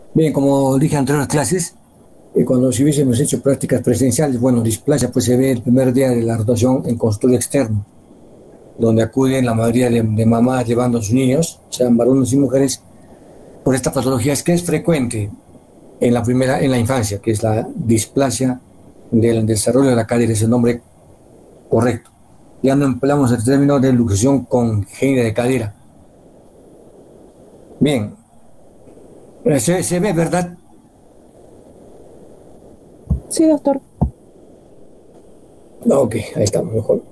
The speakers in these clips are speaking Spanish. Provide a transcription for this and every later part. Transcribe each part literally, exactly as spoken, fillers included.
Bien, como dije en anteriores clases, eh, cuando si hubiésemos hecho prácticas presenciales, bueno, displasia pues se ve el primer día de la rotación en consultorio externo, donde acuden la mayoría de, de mamás llevando a sus niños, sean varones y mujeres, por esta patología es que es frecuente en la primera, en la infancia, que es la displasia del desarrollo de la cadera, es el nombre correcto. Ya no empleamos el término de luxación congénita de cadera. Bien, eh, se, se ve, ¿verdad? Sí, doctor. Ok, ahí estamos, mejor.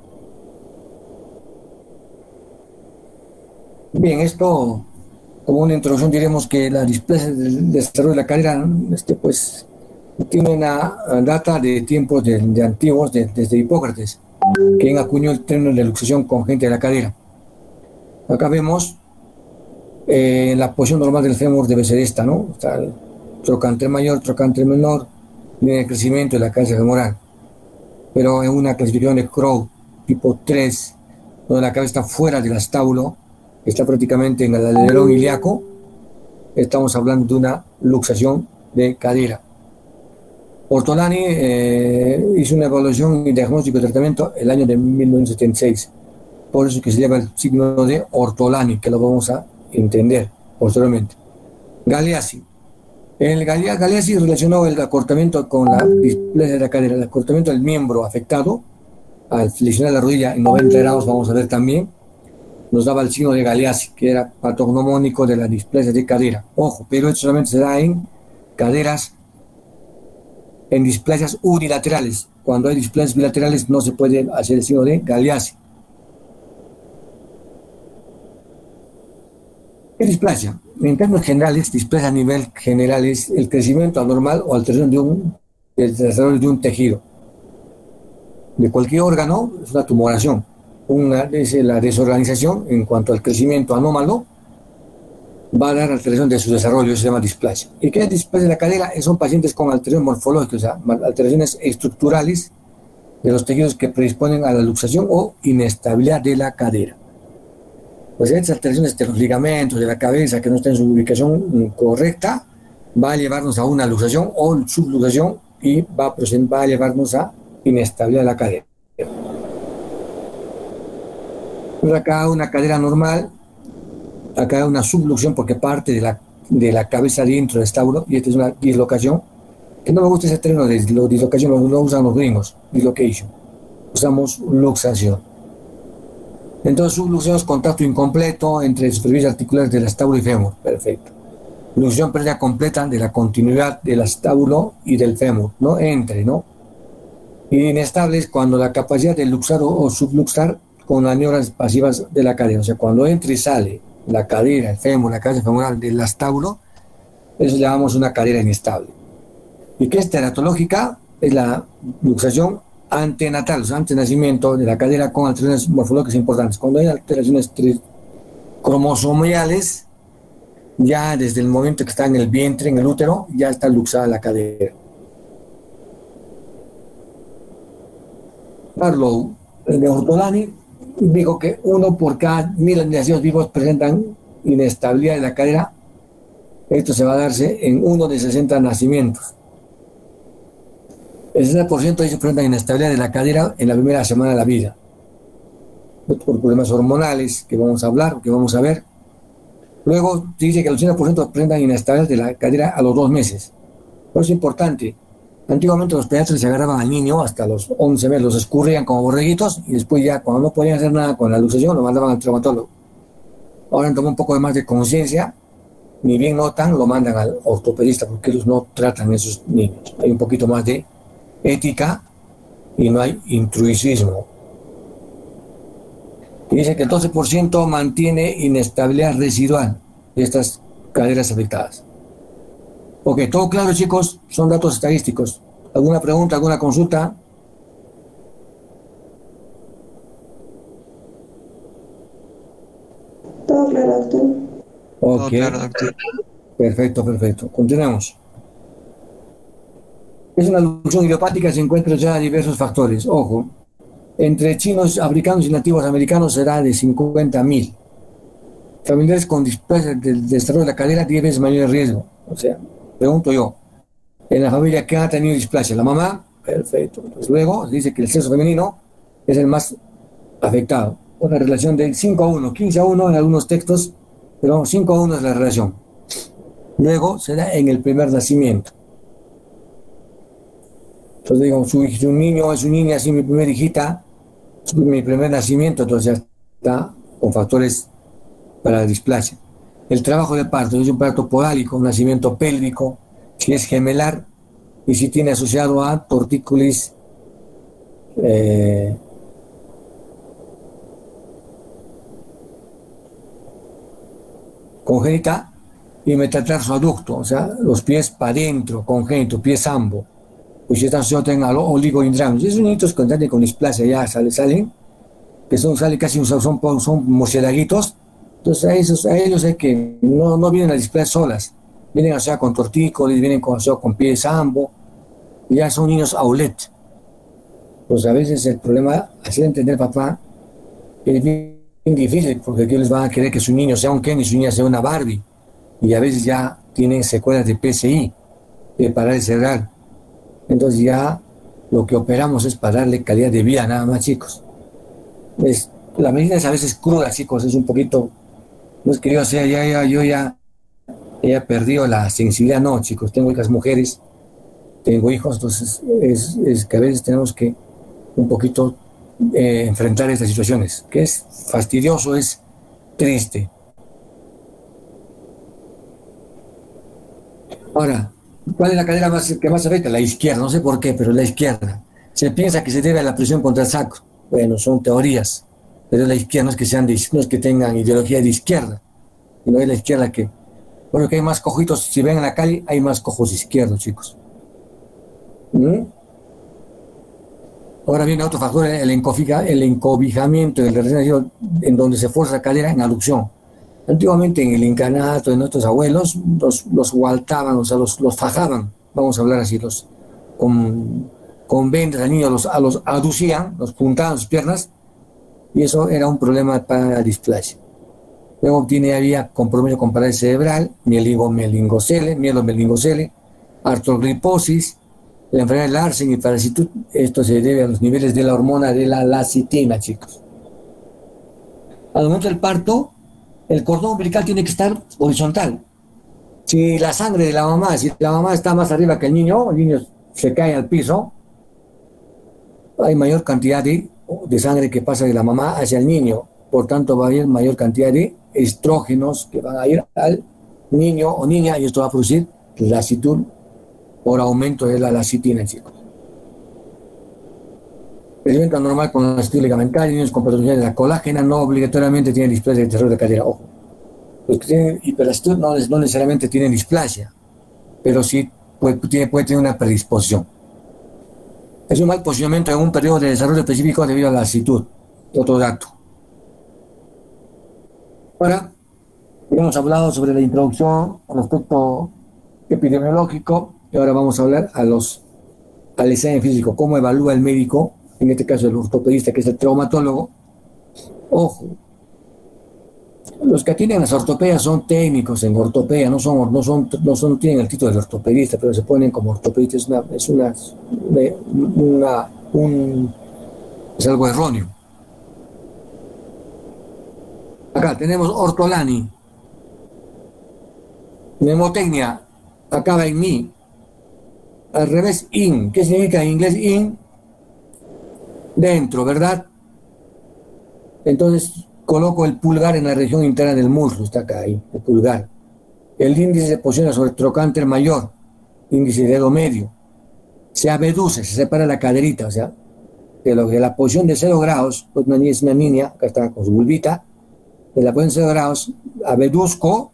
Bien, esto, como una introducción, diremos que la displasia del desarrollo de la cadera, este, pues, tiene una data de tiempos de, de antiguos, de, desde Hipócrates, quien acuñó el término de luxación congénita de la cadera. Acá vemos eh, la posición normal del fémur debe ser esta, ¿no? Está el trocánter mayor, trocánter menor, línea de crecimiento de la cabeza femoral. Pero en una clasificación de Crowe tipo tres, donde la cabeza está fuera del estábulo, está prácticamente en el alerón ilíaco, estamos hablando de una luxación de cadera. Ortolani eh, hizo una evaluación y diagnóstico de tratamiento el año de mil novecientos setenta y seis. Por eso que se lleva el signo de Ortolani, que lo vamos a entender posteriormente. Galeazzi. El Galeazzi relacionó el acortamiento con la displasia de la cadera, el acortamiento del miembro afectado al flexionar la rodilla en noventa grados, vamos a ver también, nos daba el signo de Galeazzi, que era patognomónico de la displasia de cadera. Ojo, pero esto solamente se da en caderas, en displasias unilaterales. Cuando hay displasias bilaterales no se puede hacer el signo de Galeazzi. ¿Qué displasia? En términos generales, displasia a nivel general es el crecimiento anormal o alteración de un, del desarrollo de un tejido. De cualquier órgano es una tumoración. Una es la desorganización en cuanto al crecimiento anómalo, va a dar alteración de su desarrollo, eso se llama displasia. ¿Y qué es displasia de la cadera? Son pacientes con alteraciones morfológicas, o sea, alteraciones estructurales de los tejidos que predisponen a la luxación o inestabilidad de la cadera. Pues estas alteraciones de los ligamentos de la cabeza que no están en su ubicación correcta, va a llevarnos a una luxación o subluxación y va a, va a llevarnos a inestabilidad de la cadera. Pues acá una cadera normal, acá una subluxación porque parte de la, de la cabeza dentro del estábulo, y esta es una dislocación, que no me gusta ese término de dislocación, lo, lo usan los gringos, dislocation. Usamos luxación. Entonces, subluxación es contacto incompleto entre superficies articulares del estábulo y fémur. Perfecto. Luxación pérdida completa de la continuidad del estábulo y del fémur, ¿no? Entre, ¿no? Y inestable es cuando la capacidad de luxar o, o subluxar con maniobras pasivas de la cadera. O sea, cuando entra y sale la cadera, el fémur, la cabeza femoral del estábulo, eso le llamamos una cadera inestable. ¿Y qué es teratológica? Es la luxación antenatal, o sea, antes de nacimiento de la cadera con alteraciones morfológicas importantes. Cuando hay alteraciones cromosomiales, ya desde el momento que está en el vientre, en el útero, ya está luxada la cadera. Barlow, el de Ortolani, dijo que uno por cada mil nacidos vivos presentan inestabilidad de la cadera. Esto se va a darse en uno de sesenta nacimientos. El sesenta por ciento de ellos presentan inestabilidad de la cadera en la primera semana de la vida, por problemas hormonales que vamos a hablar, que vamos a ver. Luego se dice que el ochenta por ciento presentan inestabilidad de la cadera a los dos meses. Eso es importante. Antiguamente los pediatras se agarraban al niño hasta los once meses, los escurrían como borreguitos y después ya cuando no podían hacer nada con la luxación lo mandaban al traumatólogo. Ahora tomó un poco de más de conciencia, ni bien notan, lo mandan al ortopedista porque ellos no tratan a esos niños. Hay un poquito más de ética y no hay intruisismo. Y dice que el doce por ciento mantiene inestabilidad residual de estas caderas afectadas. Ok, todo claro, chicos, son datos estadísticos. ¿Alguna pregunta, alguna consulta? Todo claro, doctor. Ok, Todo claro, doctor. Perfecto, perfecto. Continuemos. Es una luxación idiopática, se encuentra ya a diversos factores. Ojo, entre chinos, africanos y nativos americanos será de cincuenta mil. Familiares con displasia del desarrollo de la cadera, diez veces mayor riesgo. O sea, Pregunto yo, en la familia, ¿quién ha tenido displasia? ¿La mamá? Perfecto. Entonces, luego dice que el sexo femenino es el más afectado. Una relación de cinco a uno, quince a uno en algunos textos, pero cinco a uno es la relación. Luego se da en el primer nacimiento. Entonces digo, su, su niño, su niña, así mi primera hijita, mi primer nacimiento, entonces ya está con factores para la displasia. El trabajo de parto, si es un parto podálico, un nacimiento pélvico, si es gemelar y si tiene asociado a tortícolis eh, congénita y metatarsoaducto, o sea, los pies para adentro, congénito, pies sambo, pues si están asociados al oligohidramnios. Esos niñitos que están con displasia ya sale, salen, que son, sale casi, son, son, son murcielaguitos. Entonces a, esos, a ellos hay que, no, no vienen a displasias solas, vienen asociados con tortícolis, vienen asociados con pies sambo, y ya son niños aulet. Pues a veces el problema, hacer entender papá, es bien difícil, porque aquí les van a querer que su niño sea un Ken y su niña sea una Barbie, y a veces ya tienen secuelas de P C I, de parálisis cerebral. Entonces ya lo que operamos es para darle calidad de vida nada más, chicos. Es, la medicina es a veces cruda, chicos, es un poquito, no es que yo sea, ya, ya, yo ya he perdido la sensibilidad, no, chicos, tengo hijas mujeres, tengo hijos, entonces es, es que a veces tenemos que un poquito eh, enfrentar estas situaciones, que es fastidioso, es triste. Ahora, ¿cuál es la cadera más, que más afecta? La izquierda, no sé por qué, pero la izquierda. Se piensa que se debe a la presión contra el sacro. Bueno, son teorías, pero la izquierda no es que, sean de, no es que tengan ideología de izquierda, sino es la izquierda que, bueno, que hay más cojitos, si ven en la calle, hay más cojos izquierdos, chicos. ¿Mm? Ahora viene otro factor, el, el encobijamiento del recién nacido, en donde se fuerza la cadera en aducción. Antiguamente en el incanato de nuestros abuelos los, los gualtaban, o sea, los, los fajaban, vamos a hablar así, los, con, con vendas al niño los, a los aducían, los puntaban sus piernas, y eso era un problema para la displasia. Luego tiene, había compromiso con parálisis cerebral, mielingomelingocele, mielomelingocele, artrogriposis, la enfermedad de Larsen y parasitud. Esto se debe a los niveles de la hormona de la lacitina, chicos. Al momento del parto, el cordón umbilical tiene que estar horizontal. Si la sangre de la mamá, si la mamá está más arriba que el niño, el niño se cae al piso, hay mayor cantidad de, de sangre que pasa de la mamá hacia el niño. Por tanto, va a haber mayor cantidad de estrógenos que van a ir al niño o niña y esto va a producir lacitud por aumento de la lacitina, chicos. Crecimiento anormal con lacitud ligamental, niños con patologías de la colágena no obligatoriamente tienen displasia de terror de cadera. Ojo, los que tienen hiperlacitud no, no necesariamente tienen displasia, pero sí puede, tiene, puede tener una predisposición. Es un mal posicionamiento en un periodo de desarrollo específico debido a la lasitud. Otro dato. Ahora, hemos hablado sobre la introducción al aspecto epidemiológico y ahora vamos a hablar a los, al examen físico, cómo evalúa el médico, en este caso el ortopedista, que es el traumatólogo. Ojo, los que atienden las ortopedias son técnicos en ortopedia, no son, no son, no son, tienen el título de ortopedista, pero se ponen como ortopedista, es una, es una, una un, es algo erróneo. Acá tenemos ortolani, mnemotecnia, acaba en mi, al revés in, ¿qué significa en inglés in? Dentro, ¿verdad? Entonces coloco el pulgar en la región interna del muslo, está acá ahí, el pulgar. El índice se posiciona sobre el trocánter mayor, índice de dedo medio. Se abduce, se separa la caderita, o sea, de, lo, de la posición de cero grados, pues una niña es una niña, acá está con su bulbita, de la posición de cero grados, abduzco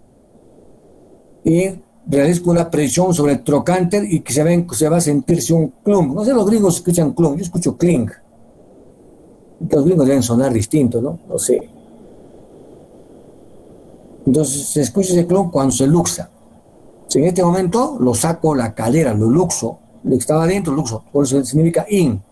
y realizo una presión sobre el trocánter y que se, ven, se va a sentirse un clump. No sé, los gringos escuchan clump, yo escucho clink. Los gringos deben sonar distintos, ¿no? No sé. Entonces se escucha ese clump cuando se luxa. Si en este momento lo saco la cadera, lo luxo, lo que estaba adentro, luxo, por eso significa in.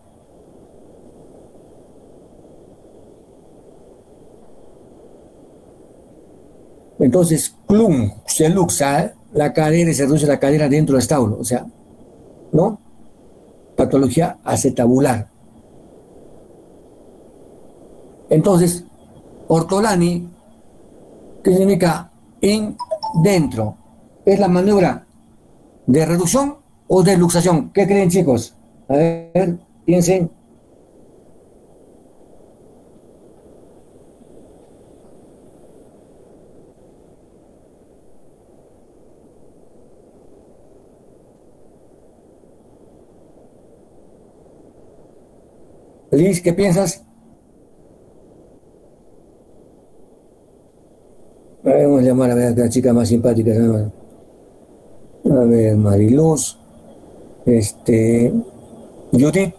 Entonces, clump se luxa la cadera y se reduce la cadera dentro del establo, o sea, ¿no? Patología acetabular. Entonces, ortolani, ¿qué significa? En, dentro. ¿Es la maniobra de reducción o de luxación? ¿Qué creen, chicos? A ver, piensen. Liz, ¿qué piensas? A ver, vamos a llamar a ver a la chica más simpática. ¿No? A ver, Mariluz. Este. Judith.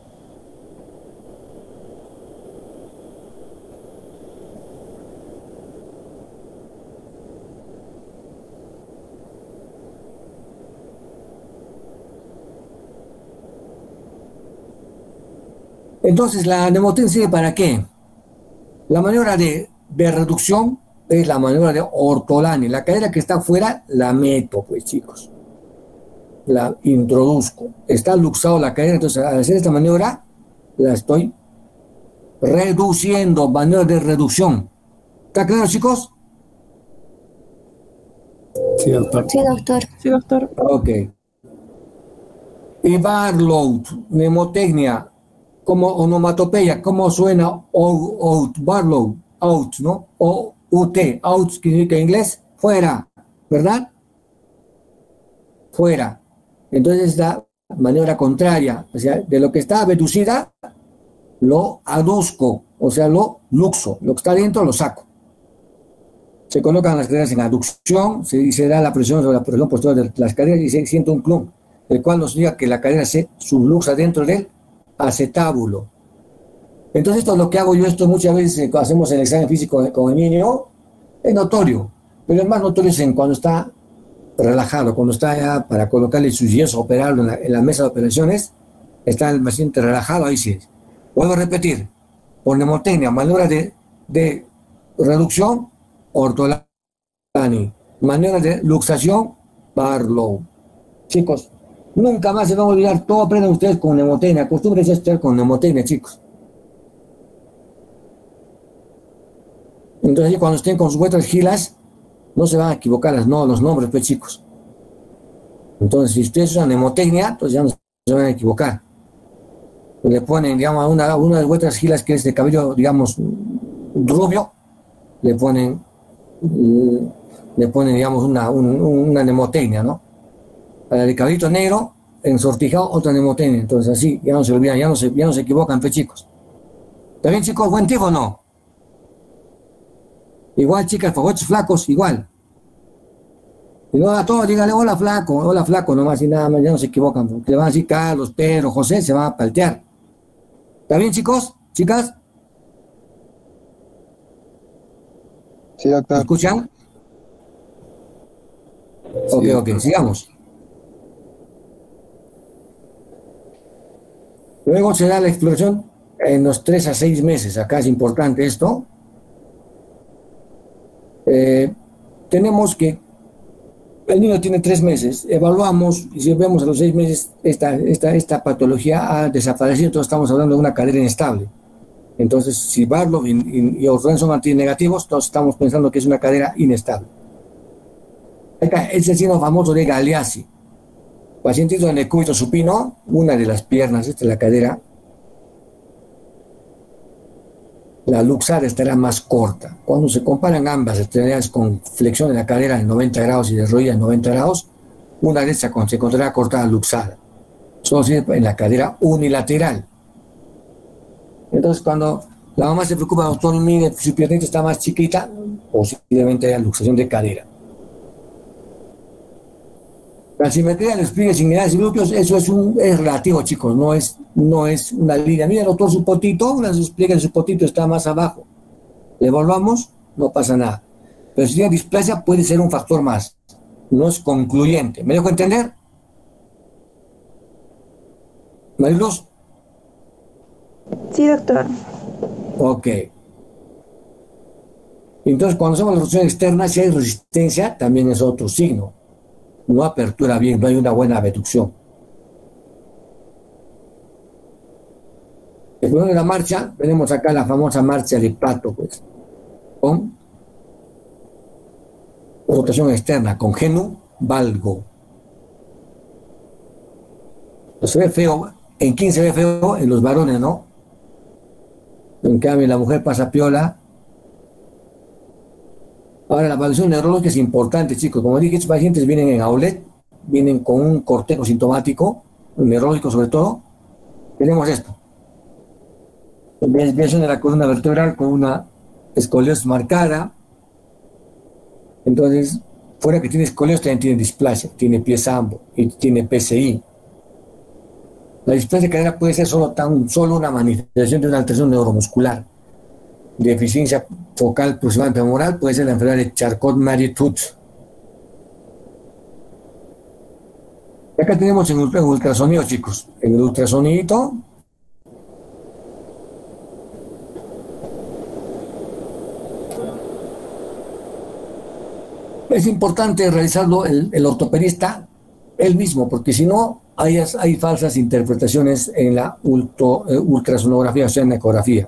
Entonces, ¿la nemotecnia sirve para qué? La maniobra de, de reducción es la maniobra de ortolani. La cadera que está afuera la meto, pues, chicos. La introduzco. Está luxado la cadera, entonces al hacer esta maniobra la estoy reduciendo, maniobra de reducción. ¿Está claro, chicos? Sí, doctor. Sí, doctor. Sí, doctor. Ok. Y Barlow, nemotecnia, como onomatopeya, ¿cómo suena out, Barlow, out, ¿no? O U T, out, que significa en inglés, fuera, ¿verdad? Fuera. Entonces es la maniobra contraria, o sea, de lo que está abducida, lo aduzco, o sea, lo luxo, lo que está dentro lo saco. Se colocan las caderas en aducción, se, se da la presión sobre la presión posterior de las caderas y se siente un clump, el cual nos diga que la cadera se subluxa dentro del acetábulo. Entonces esto es lo que hago yo, esto muchas veces hacemos el examen físico con el niño, es notorio, pero es más notorio es en cuando está relajado, cuando está ya para colocarle sus yesos, operarlo en la, en la mesa de operaciones, está el paciente relajado, ahí sí. Vuelvo a repetir, por nemotecnia, maniobra de, de reducción, ortolani, maniobra de luxación, Barlow. Chicos, nunca más se van a olvidar, todo aprendan ustedes con nemotecnia, acostúmbrense a estudiar con nemotecnia, chicos. Entonces cuando estén con sus vuestras gilas, no se van a equivocar las, no, los nombres, pues, chicos. Entonces, si ustedes usan nemotecnia, entonces ya no se van a equivocar. Le ponen, digamos, a una, una de vuestras gilas que es de cabello, digamos, rubio, le ponen, le ponen, digamos, una, un, una nemotecnia, ¿no? A la de cabellito negro, ensortijado, otra nemotecnia. Entonces, así, ya no se olvidan, ya no se, ya no se equivocan, pues, chicos. ¿Está bien, chicos? ¿Buen tipo o no? Igual, chicas, favoritos flacos, igual. Y no a todos, díganle hola flaco, hola flaco, nomás y nada más, ya no se equivocan, porque le van a decir Carlos, Pedro, José, se van a paltear. ¿Está bien, chicos? ¿Chicas? Sí, doctor. ¿Me escuchan? Sí, ok, doctor. ok, sigamos. Luego se da la exploración en los tres a seis meses, acá es importante esto. Eh, tenemos que, el niño tiene tres meses, evaluamos y si vemos a los seis meses esta, esta, esta patología ha desaparecido, entonces estamos hablando de una cadera inestable. Entonces, si Barlow y, y, y O'Ryan son antinegativos, entonces estamos pensando que es una cadera inestable. Es el signo famoso de Galeazzi. Pacientito en el cúbito supino, una de las piernas, esta es la cadera, la luxada estará más corta. Cuando se comparan ambas extremidades con flexión de la cadera en noventa grados y de rodilla en noventa grados, una de estas se encontrará cortada luxada. Solo sirve en la cadera unilateral. Entonces, cuando la mamá se preocupa, doctor, mire, su piernita está más chiquita, posiblemente haya luxación de cadera. La simetría de los pliegues inguinales y glúteos, eso es, un, es relativo, chicos, no es, no es una línea. Mira, doctor, su potito, una de sus pliegues de su potito está más abajo. Le evaluamos, no pasa nada. Pero si tiene displasia, puede ser un factor más. No es concluyente. ¿Me dejo entender? ¿Mariluz? Sí, doctor. Ok. Entonces, cuando hacemos la rotación externa, si hay resistencia, también es otro signo. no apertura bien, no hay una buena abducción. Después de la marcha, tenemos acá la famosa marcha de pato, pues, con rotación externa, con genu valgo. Se ve feo, en quién se ve feo, en los varones, ¿no? En cambio, la mujer pasa piola. Ahora, la evaluación neurológica es importante, chicos. Como dije, estos pacientes vienen en AULET, vienen con un cortejo sintomático, neurológico sobre todo. Tenemos esto. Desviación de la columna vertebral con una escoliosis marcada. Entonces, fuera que tiene escoliosis, también tiene displasia, tiene pies ambos y tiene P C I. La displasia cadera puede ser solo, tan, solo una manifestación de una alteración neuromuscular. Deficiencia focal proximal femoral puede ser la enfermedad de Charcot-Marie-Tooth. Acá tenemos en el ultrasonido, chicos. En el ultrasonidito es importante realizarlo el, el ortopedista él mismo, porque si no hay, hay falsas interpretaciones en la ulto, eh, ultrasonografía, o sea, en la ecografía.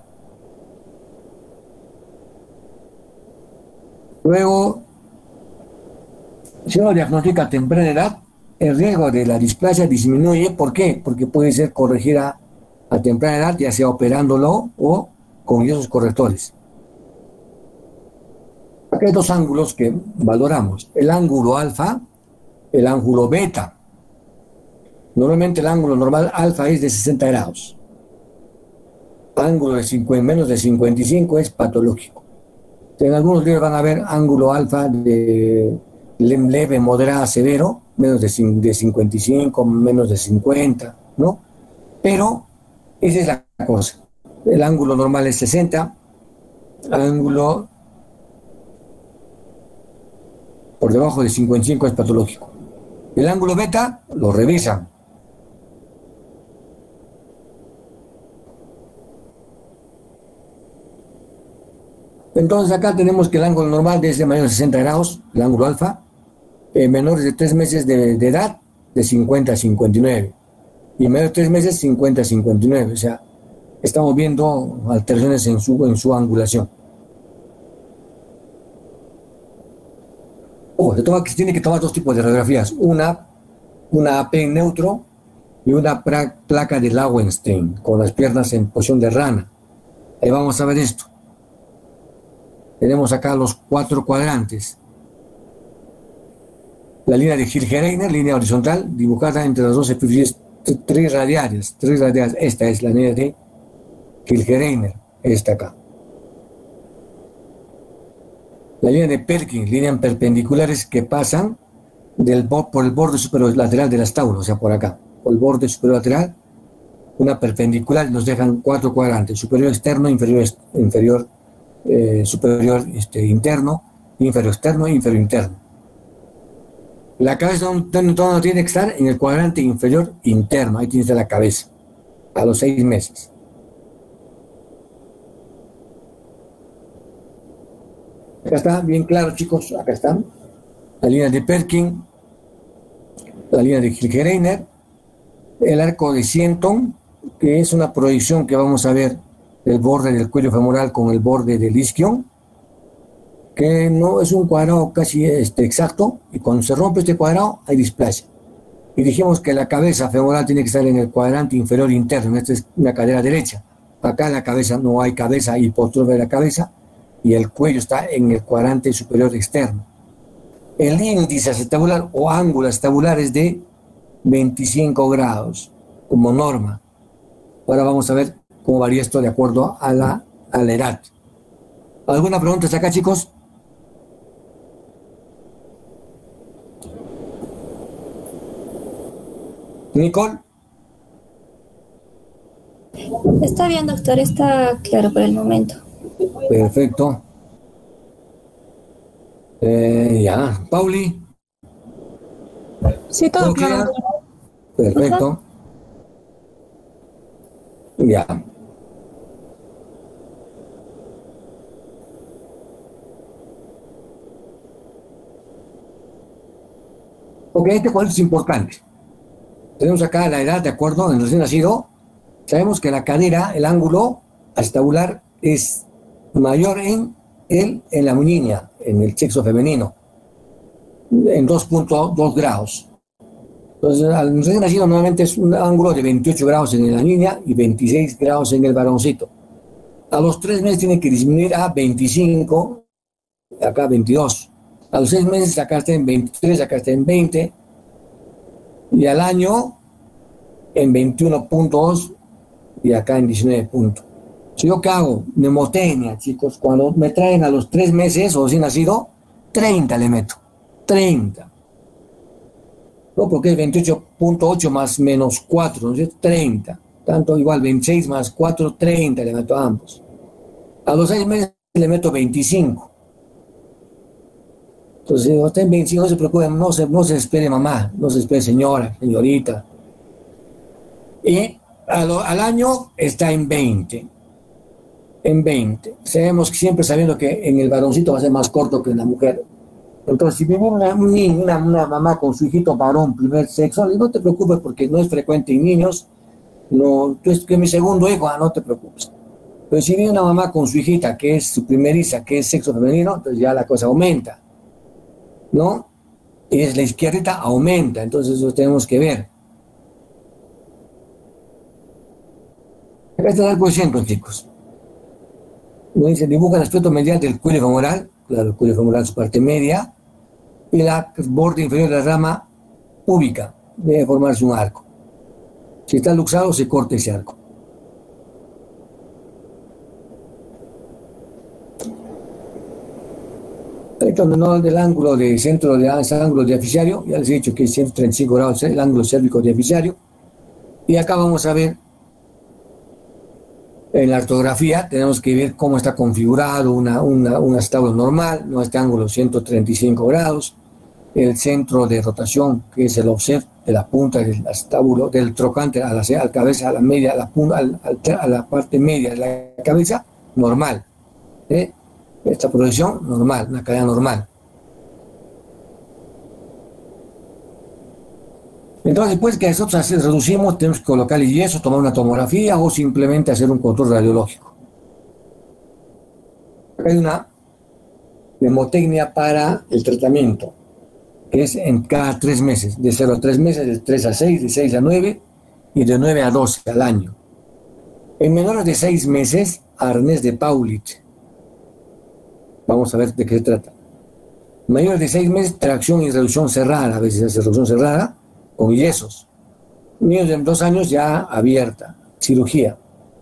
Luego, si uno diagnostica a temprana edad, el riesgo de la displasia disminuye. ¿Por qué? Porque puede ser corregida a temprana edad, ya sea operándolo o con esos correctores. Acá hay dos ángulos que valoramos, el ángulo alfa, el ángulo beta. Normalmente el ángulo normal alfa es de sesenta grados. Ángulo de cincuenta, menos de cincuenta y cinco es patológico. En algunos libros van a ver ángulo alfa de leve, moderado, severo, menos de, de cincuenta y cinco, menos de cincuenta, ¿no? Pero esa es la cosa. El ángulo normal es sesenta, ángulo por debajo de cincuenta y cinco es patológico. El ángulo beta lo revisan. Entonces acá tenemos que el ángulo normal es de mayor de sesenta grados, el ángulo alfa, eh, menores de tres meses de, de edad, de cincuenta a cincuenta y nueve, y menores de tres meses, cincuenta a cincuenta y nueve, o sea, estamos viendo alteraciones en su, en su angulación. Oh, se, toma, se tiene que tomar dos tipos de radiografías, una, una A P en neutro y una pra, placa de Lauenstein, con las piernas en posición de rana. Ahí vamos a ver esto. Tenemos acá los cuatro cuadrantes. La línea de Hilge-Reiner, línea horizontal, dibujada entre las dos superficies tres radiales, tres radiales. Esta es la línea de Hilge-Reiner, esta acá. La línea de Perkin, líneas perpendiculares que pasan del, por el borde superior lateral del astaulo, o sea, por acá, por el borde superior lateral, una perpendicular, nos dejan cuatro cuadrantes, superior externo, inferior, inferior eh, superior este, interno, inferior externo, inferior interno. La cabeza no tiene que estar en el cuadrante inferior interno, ahí tiene que estar la cabeza, a los seis meses. Acá está, bien claro, chicos, acá están. La línea de Perkin, la línea de Hilge-Reiner, el arco de Sienton, que es una proyección que vamos a ver del borde del cuello femoral con el borde del isquion, que no es un cuadrado casi este, exacto, y cuando se rompe este cuadrado hay displasia. Y dijimos que la cabeza femoral tiene que estar en el cuadrante inferior interno, esta es una cadera derecha. Acá en la cabeza no hay cabeza, hipotrofia de la cabeza, y el cuello está en el cuadrante superior externo. El índice acetabular o ángulo acetabular es de veinticinco grados como norma. Ahora vamos a ver cómo varía esto de acuerdo a la, a la edad. ¿Alguna pregunta hasta acá, chicos? Nicole. Está bien, doctor, está claro por el momento. Perfecto. Eh, ya, Pauli. Sí, todo claro. Perfecto. Ya. Porque este cuadro es importante. Tenemos acá la edad, de acuerdo, en el recién nacido. Sabemos que la cadera, el ángulo acetabular es mayor en, el, en la niña, en el sexo femenino, en dos punto dos grados. Entonces, al recién nacido normalmente es un ángulo de veintiocho grados en la niña y veintiséis grados en el varoncito. A los tres meses tiene que disminuir a veinticinco, acá veintidós. A los seis meses acá está en veintitrés, acá está en veinte. Y al año en veintiuno punto dos y acá en diecinueve puntos. Si yo qué hago, mnemotecnia, chicos, cuando me traen a los tres meses o recién nacido, treinta le meto, treinta. No, porque es veintiocho punto ocho más menos cuatro, ¿no es cierto? treinta. Tanto igual, veintiséis más cuatro, treinta le meto a ambos. A los seis meses le meto veinticinco. Entonces, si usted en veinticinco, no se preocupe, no se, no se espere mamá, no se espere señora, señorita. Y a lo, al año está en veinte. En veinte. Sabemos que siempre sabiendo que en el varoncito va a ser más corto que en la mujer. Entonces, si viene una, una, una mamá con su hijito varón, primer sexo, no te preocupes porque no es frecuente en niños. No, entonces, que mi segundo hijo, ah, no te preocupes. Pero si viene una mamá con su hijita, que es su primeriza, que es sexo femenino, entonces ya la cosa aumenta, ¿no? Y es la izquierdita, aumenta, entonces eso tenemos que ver. Acá está el coeficiente, chicos. Nos dice, dibuja el aspecto medial del cuello femoral, claro, el cuello femoral es su parte media, y la borde inferior de la rama púbica, debe formarse un arco. Si está luxado, se corta ese arco. Esto menor del ángulo de centro de ese ángulo diaficiario, ya les he dicho que es ciento treinta y cinco grados el ángulo cérvico diaficiario. Y acá vamos a ver, en la ortografía, tenemos que ver cómo está configurado una, una, un acetábulo normal, no este ángulo ciento treinta y cinco grados, el centro de rotación, que es el offset de la punta del acetábulo, del trocante a la, a la cabeza, a la media, a la, punta, al, al, a la parte media de la cabeza, normal. ¿eh? Esta proyección normal, una cadena normal. Entonces, después que nosotros así reducimos, tenemos que colocar el yeso, tomar una tomografía o simplemente hacer un control radiológico. Acá hay una mnemotecnia para el tratamiento, que es en cada tres meses, de cero a tres meses, de tres a seis, de seis a nueve y de nueve a doce al año. En menores de seis meses, arnés de Paulit. Vamos a ver de qué se trata. Mayores de seis meses, tracción y reducción cerrada, a veces se hace reducción cerrada, con yesos. Niños de dos años ya abierta, cirugía.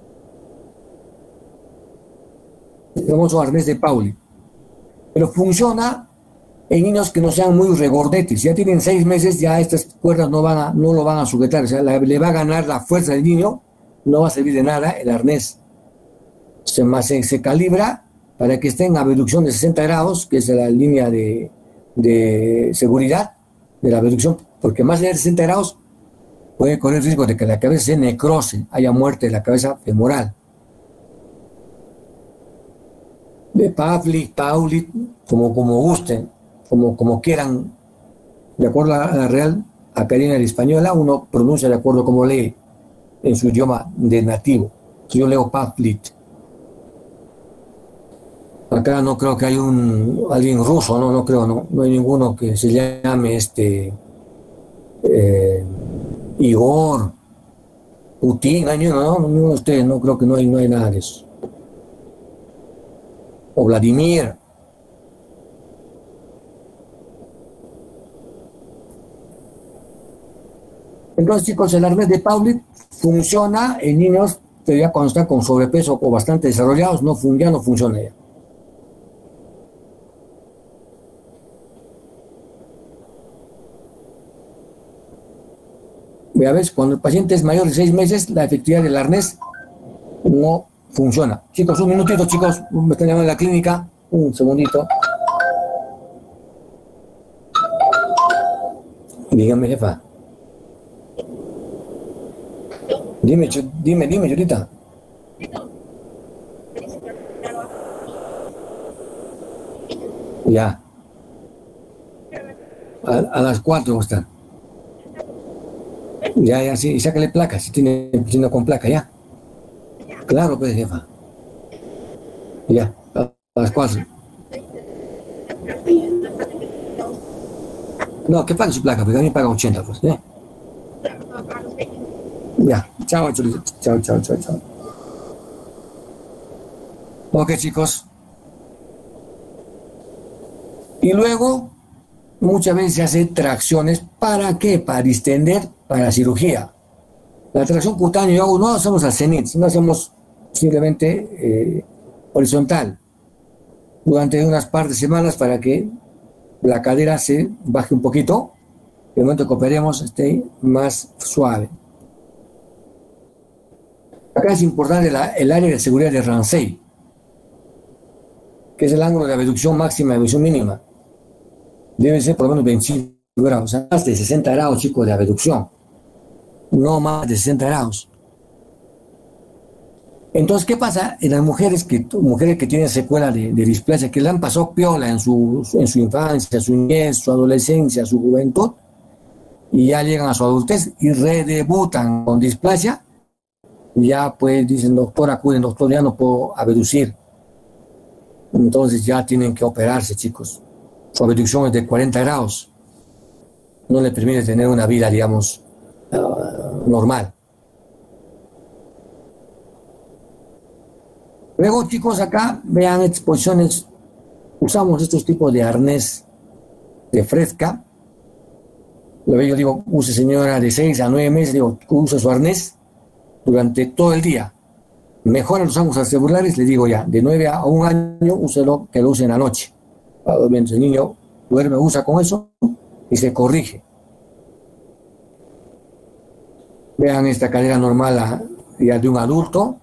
El famoso arnés de Paulit. Pero funciona en niños que no sean muy regordetes. Si ya tienen seis meses, ya estas cuerdas no, van a, no lo van a sujetar. O sea, la, le va a ganar la fuerza del niño, no va a servir de nada el arnés. Se, se, se calibra para que esté en abducción de sesenta grados, que es la línea de, de seguridad de la abducción, porque más allá de sesenta grados puede correr el riesgo de que la cabeza se necrose, haya muerte de la cabeza femoral. De Pavlik, Paulit, como, como gusten, como, como quieran, de acuerdo a la Real Academia Española, uno pronuncia de acuerdo como lee en su idioma de nativo. Yo leo Pavlik. Acá no creo que hay un alguien ruso, no, no creo, no, no hay ninguno que se llame este eh, Igor, Putin, no, no, no, ustedes, no creo que no hay, no hay nada de eso. O Vladimir. Entonces, chicos, el arnés de Paulit funciona en niños que ya cuando están con sobrepeso o bastante desarrollados, no, ya no funciona ya. A veces, cuando el paciente es mayor de seis meses, la efectividad del arnés no funciona. Chicos, un minutito, chicos, me están llamando a la clínica. Un segundito. Dígame, jefa. Dime, dime, dime, Yurita. Ya. A, a las cuatro va a estar. Ya, ya, sí, sácale placa, si tiene piscina con placa, ya. Claro, pues, jefa. Ya, a, a las cuatro. No, que pague su placa, porque a mí paga ochenta, pues, ¿eh? Ya, chao, chulito. Chao, chao, chao, chao. Ok, chicos. Y luego, muchas veces se hace tracciones. ¿Para qué? Para distender para la cirugía. La tracción cutánea, yo hago, no hacemos al cenit, no hacemos simplemente eh, horizontal. Durante unas par de semanas para que la cadera se baje un poquito. El momento que operemos esté más suave. Acá es importante la, el área de seguridad de Ramsay, que es el ángulo de abducción máxima y abducción mínima. Debe ser por lo menos veinticinco grados, o sea, más de sesenta grados, chicos, de abducción. No más de sesenta grados. Entonces, ¿qué pasa en las mujeres que, mujeres que tienen secuela de, de displasia, que le han pasado piola en su, en su infancia, su niñez, su adolescencia, su juventud, y ya llegan a su adultez y redebutan con displasia? Ya pues dicen, doctor, acuden, doctor, ya no puedo abducir. Entonces ya tienen que operarse, chicos. Su abducción es de cuarenta grados. No le permite tener una vida, digamos, uh, normal. Luego, chicos, acá vean exposiciones. Usamos estos tipos de arnés de fresca. Lo veo, yo digo, use señora de seis a nueve meses, digo, use su arnés durante todo el día. Mejor los ángulos celulares, le digo ya, de nueve a un año, úselo, que lo use en la noche. Mientras el niño duerme, usa con eso y se corrige. Vean esta cadera normal ya de un adulto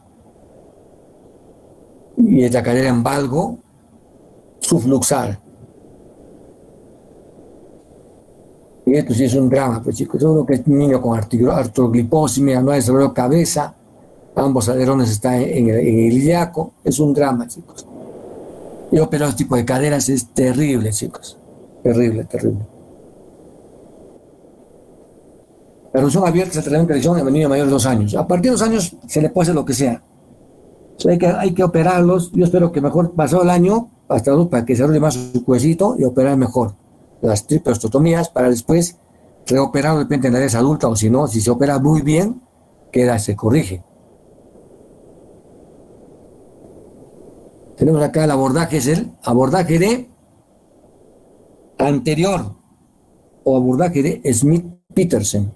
y esta cadera en valgo subluxal. Y esto sí es un drama, pues chicos, todo lo que es un niño con artrogliposis, mira, no hay sobre cabeza, ambos alerones están en el, en el ilíaco, es un drama, chicos. Y operar este tipo de caderas es terrible, chicos, terrible, terrible. La reducción abierta es el tratamiento de lesión en niños mayores de dos años. A partir de dos años se le puede hacer lo que sea. O sea, hay, que, hay que operarlos. Yo espero que mejor pasado el año, hasta dos, para que se arrolle más su huesito y operar mejor las tripleostotomías para después reoperar de repente en la edad adulta, o si no, si se opera muy bien, queda, se corrige. Tenemos acá el abordaje, es el abordaje de anterior o abordaje de Smith-Petersen.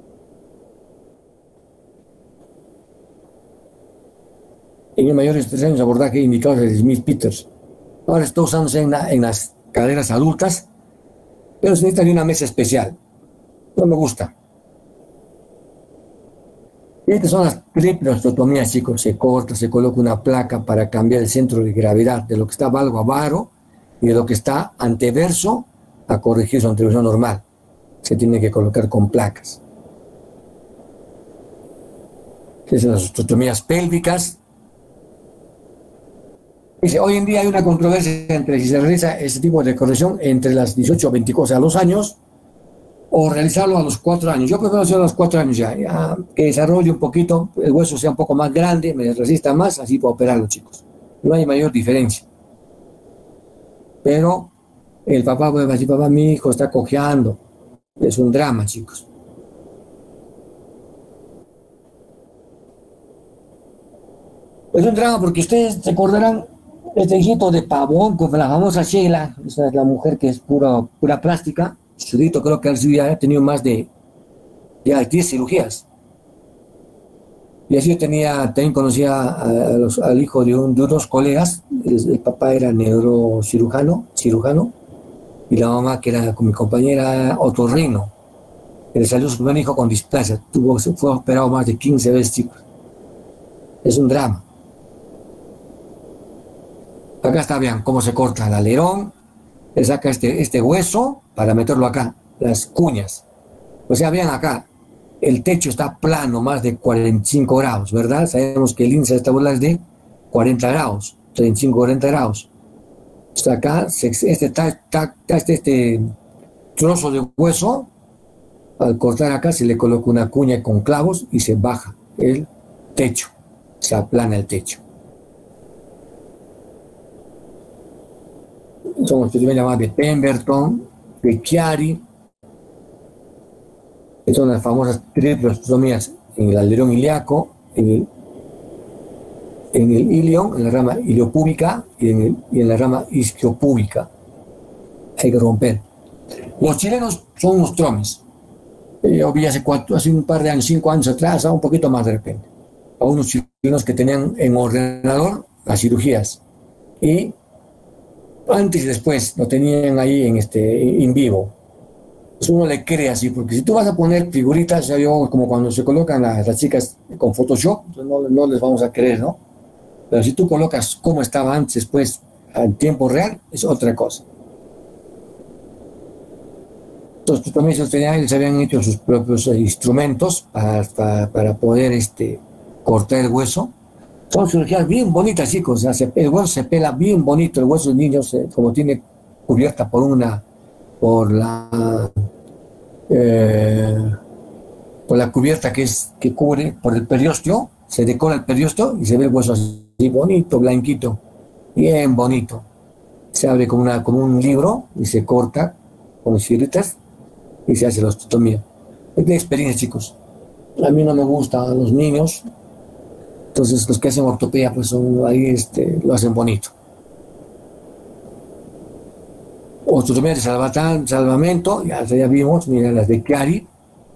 En los mayores de tres años, abordaje indicado de Smith-Petersen. Ahora está usándose en, la, en las caderas adultas, pero se necesita de una mesa especial. No me gusta. Y estas son las tripleostotomías, chicos. Se corta, se coloca una placa para cambiar el centro de gravedad de lo que está valgo a varo y de lo que está anteverso a corregir su anteversión normal. Se tiene que colocar con placas. Esas son las osteotomías pélvicas. Dice, hoy en día hay una controversia entre si se realiza este tipo de corrección entre las dieciocho a veinticuatro, o sea, a los años, o realizarlo a los cuatro años. Yo prefiero hacerlo a los cuatro años ya, ya, que desarrolle un poquito, el hueso sea un poco más grande, me resista más, así puedo operarlo, chicos. No hay mayor diferencia. Pero el papá puede decir, papá, mi hijo está cojeando. Es un drama, chicos. Es un drama porque ustedes recordarán este hijito de Pavón con la famosa Sheila, esa es la mujer que es pura, pura plástica. Su hijito creo que ha tenido más de ya diez cirugías. Y así yo tenía, también conocía a los, al hijo de, un, de unos colegas. El, el papá era neurocirujano, cirujano, y la mamá, que era con mi compañera, otorrino. Le salió su primer hijo con displasia. Tuvo, fue operado más de quince veces, chicos. Es un drama. Acá está, vean cómo se corta el alerón, le saca este, este hueso para meterlo acá, las cuñas. O sea, vean acá, el techo está plano, más de cuarenta y cinco grados, ¿verdad? Sabemos que el índice de esta bola es de cuarenta grados, treinta y cinco, cuarenta grados. O sea, acá, este, está, está, este, este, trozo de hueso, al cortar acá se le coloca una cuña con clavos y se baja el techo, se aplana el techo. Son los que se llaman de Pemberton, de Chiari, que son las famosas triplostomías en el alerón ilíaco, en el, en el ilion, en la rama iliopúbica y en, el, y en la rama isquiopúbica. Hay que romper. Los chilenos son unos tromes. Yo vi hace, cuatro, hace un par de años, cinco años atrás, un poquito más de repente, a unos chilenos que tenían en ordenador las cirugías. Y antes y después lo tenían ahí en, este, en vivo. Pues uno le cree así, porque si tú vas a poner figuritas, ya yo, como cuando se colocan las, las chicas con Photoshop, pues no, no les vamos a creer, ¿no? Pero si tú colocas cómo estaba antes, después, en tiempo real, es otra cosa. Entonces, pues, también ellos, tenían, ellos habían hecho sus propios eh, instrumentos para, para, para poder este, cortar el hueso. Son cirugías bien bonitas, chicos. O sea, se, el hueso se pela bien bonito. El hueso del niño, se, como tiene cubierta por una, por la, eh, por la cubierta que es que cubre por el periósteo, se decora el periósteo y se ve el hueso así bonito, blanquito, bien bonito. Se abre como, una, como un libro y se corta con fibritas y se hace la osteotomía. Es de experiencia, chicos. A mí no me gustan los niños. Entonces los que hacen ortopedia pues son, ahí este, lo hacen bonito. Osteotomía de salvatán, salvamento, ya, ya vimos, mira las de Chiari.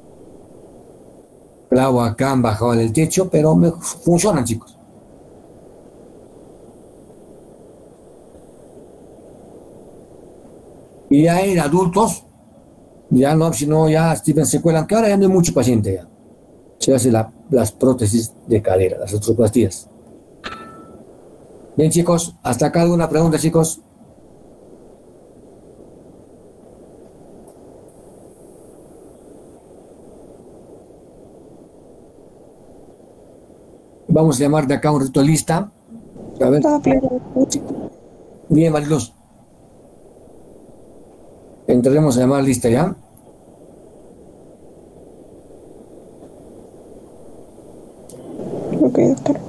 Clavo acá han bajado del techo, pero me, funcionan, chicos. Y ya en adultos, ya no, sino ya Steven se cuelan, que ahora ya no hay mucho paciente ya. Se hace la, las prótesis de cadera, las artroplastías. Bien, chicos, hasta acá alguna pregunta, chicos. Vamos a llamar de acá un ritualista. A ver. Bien, Mariluz. Entraremos a llamar lista ya. Ok, doctor.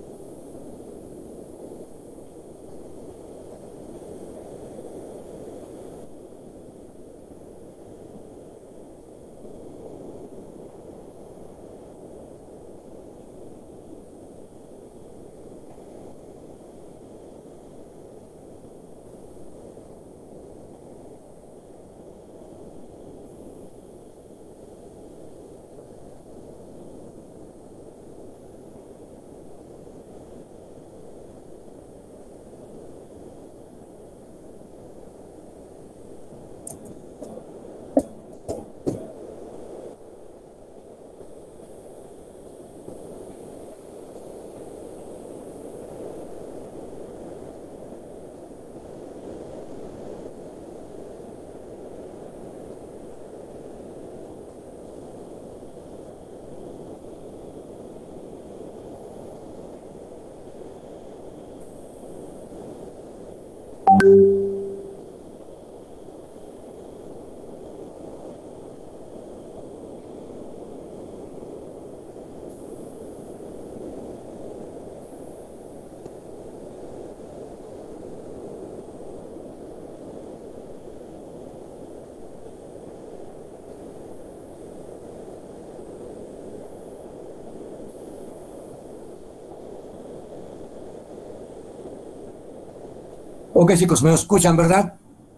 Ok, chicos, me escuchan, ¿verdad?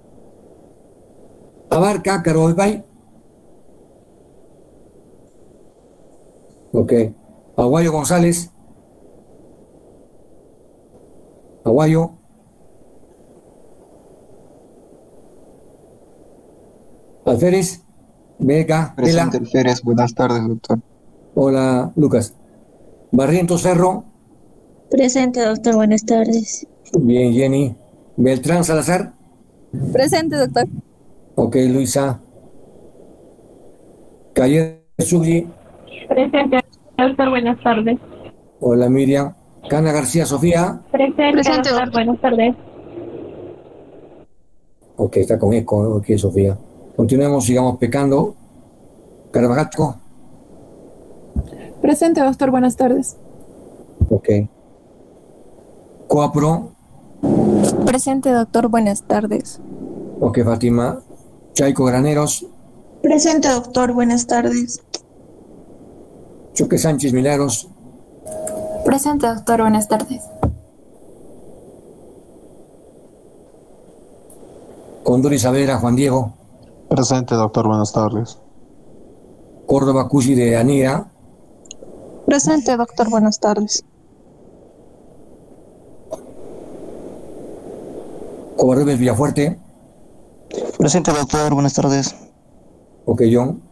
Abarca, Carolbay. Ok. Aguayo González. Aguayo. Alférez. Vega. Presente, Tela. Alférez. Buenas tardes, doctor. Hola, Lucas. Barrientos Ferro. Presente, doctor. Buenas tardes. Bien, Jenny. Beltrán Salazar. Presente, doctor. Ok, Luisa. Calle Sugli. Presente, doctor. Buenas tardes. Hola, Miriam. Cana García Sofía. Presente, Presente, doctor. doctor. Buenas tardes. Ok, está con eco, ok, Sofía. Continuemos, sigamos pecando. Carvajal. Presente, doctor. Buenas tardes. Ok. Coapro. Presente, doctor. Buenas tardes. Ok, Fátima. Chaico Graneros. Presente, doctor. Buenas tardes. Choque Sánchez Milagros. Presente, doctor. Buenas tardes. Condori Saavedra, Juan Diego. Presente, doctor. Buenas tardes. Córdoba Cusi de Anira. Presente, doctor. Buenas tardes. Covarrubias Villafuerte. Presente, doctor. Buenas tardes. Ok, John.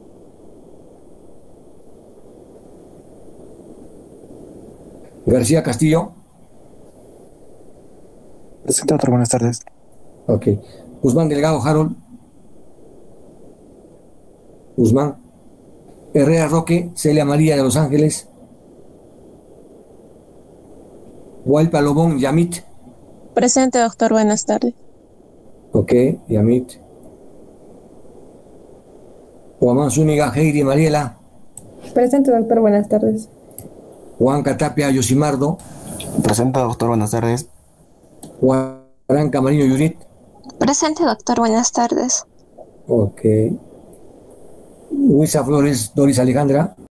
García Castillo. Presente, doctor. Buenas tardes. Ok. Guzmán Delgado Harold. Guzmán. Herrera Roque, Celia María de Los Ángeles. Hualpa Lobón, Yamit. Presente, doctor. Buenas tardes. Ok, Yamit. Guamán Zúñiga, Heidi Mariela. Presente, doctor. Buenas tardes. Juan Catapia, Yosimardo. Presente, doctor. Buenas tardes. Juan Camarino Yurit. Presente, doctor. Buenas tardes. Ok. Luisa Flores, Doris Alejandra.